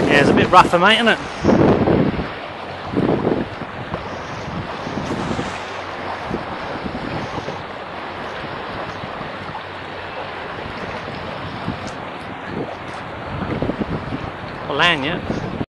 Yeah, it's a bit rougher, mate, isn't it? Not land yet.